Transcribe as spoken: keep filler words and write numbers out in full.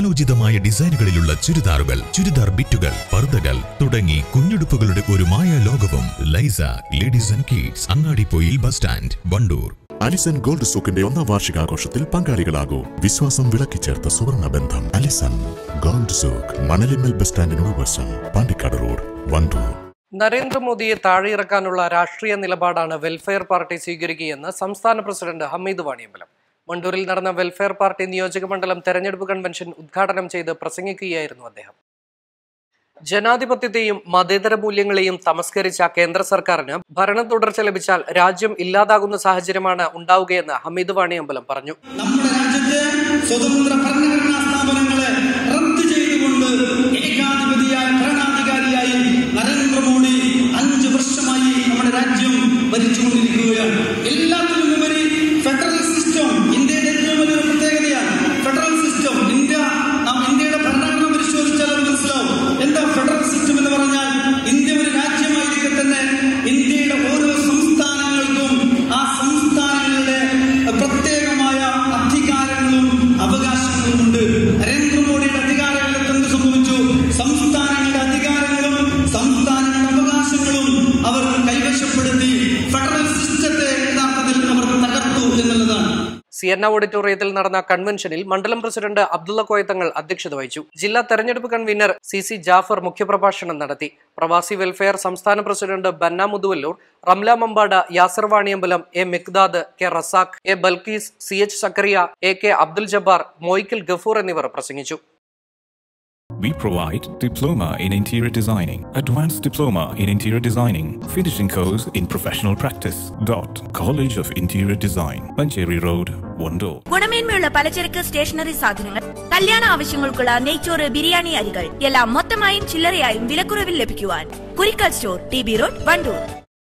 കാലോചിതമായ ഡിസൈനുകളിലുള്ള ചുരിദാറുകൾ, ചുരിദാർ ബിറ്റുകൾ, പർദ്ദകൾ തുടങ്ങി കുഞ്ഞുടുപ്പുകളുടെ ഒരു മായ ലോകവും. ലൈസ ladies and kids, Angadippoyil bus stand, Wandoor. Alison gold സൂക്കിന്റെ ഒന്നാം വാർഷികാഘോഷത്തിൽ പങ്കാളികളാകൂ. വിശ്വാസം വിളക്കിച്ചേർത്ത സുവർണ ബന്ധം. Alison gold souk, Manalimmal bus സ്റ്റാൻഡിനോട് വശം, പാണ്ടിക്കാട് റോഡ്, വണ്ടൂർ. നരേന്ദ്രമോദിയെ താഴെയിറക്കാനുള്ള രാഷ്ട്രീയ നിലപാടാണ് വെൽഫെയർ പാർട്ടി സ്വീകരിക്കുകയെന്ന് സംസ്ഥാന പ്രസിഡന്റ് ഹമീദ് വാണിയമ്പലം. വണ്ടൂരിൽ നടന്ന വെൽഫെയർ പാർട്ടി നിയോജക മണ്ഡലം തെരഞ്ഞെടുപ്പ് കൺവെൻഷൻ ഉദ്ഘാടനം ചെയ്ത് പ്രസംഗിക്കുകയായിരുന്നു അദ്ദേഹം. ജനാധിപത്യത്തെയും മതേതര മൂല്യങ്ങളെയും തമസ്കരിച്ച കേന്ദ്ര സർക്കാരിന് ഭരണ തുടർച്ച ലഭിച്ചാൽ രാജ്യം ഇല്ലാതാകുന്ന സാഹചര്യമാണ് ഉണ്ടാവുകയെന്ന് ഹമീദ് വാണിയമ്പലം പറഞ്ഞു. നമ്മുടെ രാജ്യത്തെ സ്വതന്ത്ര ഭരണഘടനാ സ്ഥാപനങ്ങളെ റദ്ദ് ചെയ്തുകൊണ്ട് ഏകാധിപതിയായ ഭരണാധികാരിയായി നരേന്ദ്രമോദി അഞ്ചു വർഷമായി നമ്മുടെ രാജ്യം ഭരിച്ചുകൊണ്ടിരിക്കുകയാണ്. എല്ലാത്തിനും ഉപരി ഫെഡറൽ സിസ്റ്റം ഇന്ത്യയുടെ ഏറ്റവും വലിയൊരു പ്രത്യേകതയാണ്. ഫെഡറൽ സിസ്റ്റം ഇന്ത്യ നാം ഇന്ത്യയുടെ ഭരണഘടന പരിശോധിച്ചാൽ അത് മനസ്സിലാവും. എന്താ ഫെഡറൽ സിസ്റ്റം എന്ന് പറഞ്ഞാൽ? ഇന്ത്യ ഒരു രാജ്യമായിരിക്കെ തന്നെ ഇന്ത്യയുടെ ഓരോ സംസ്ഥാനങ്ങൾക്കും ആ സംസ്ഥാനങ്ങളുടെ പ്രത്യേകമായ അധികാരങ്ങളും അവകാശങ്ങളും ഉണ്ട്. നരേന്ദ്രമോദിയുടെ അധികാരങ്ങളിൽ എന്ത് സംഭവിച്ചു? സംസ്ഥാനങ്ങളുടെ അധികാരങ്ങളും സംസ്ഥാനങ്ങളുടെ അവകാശങ്ങളും അവർ കൈവശപ്പെടുത്തി ഫെഡറൽ സിസ്റ്റത്തെ യഥാർത്ഥത്തിൽ അവർ തകർത്തു എന്നുള്ളതാണ്. സിയന്ന ഓഡിറ്റോറിയത്തിൽ നടന്ന കൺവെൻഷനിൽ മണ്ഡലം പ്രസിഡന്റ് അബ്ദുള്ള കോയത്തങ്ങൾ അധ്യക്ഷത വഹിച്ചു. ജില്ലാ തെരഞ്ഞെടുപ്പ് കൺവീനർ സി സി ജാഫർ മുഖ്യപ്രഭാഷണം നടത്തി. പ്രവാസി വെൽഫെയർ സംസ്ഥാന president Banna Muthuvallur, Ramla Mambada, Yasar Vaniyambalam, A Miqdad, K Razak, A Balkees, C H Zakariya, A K Abdul Jabbar, Moyikkal Gafoor എന്നിവർ പ്രസംഗിച്ചു. We provide Diploma in Interior Designing, Advanced Diploma in Interior Designing, Finishing Course in Professional Practice. Dot College of Interior Design, Mancheri Road, Wando. ഗുണമേന്മയുള്ള പലചരക്ക് stationery സാധനങ്ങൾ, കല്യാണ ആവശ്യങ്ങൾക്കുള്ള നെയ്ച്ചോറ്, ബിരിയാണി അരികൾ എല്ലാം മൊത്തമായും ചില്ലറയായും വിലക്കുറവിൽ ലഭിക്കുവാൻ Kurikkal store, T B road, Wandoor.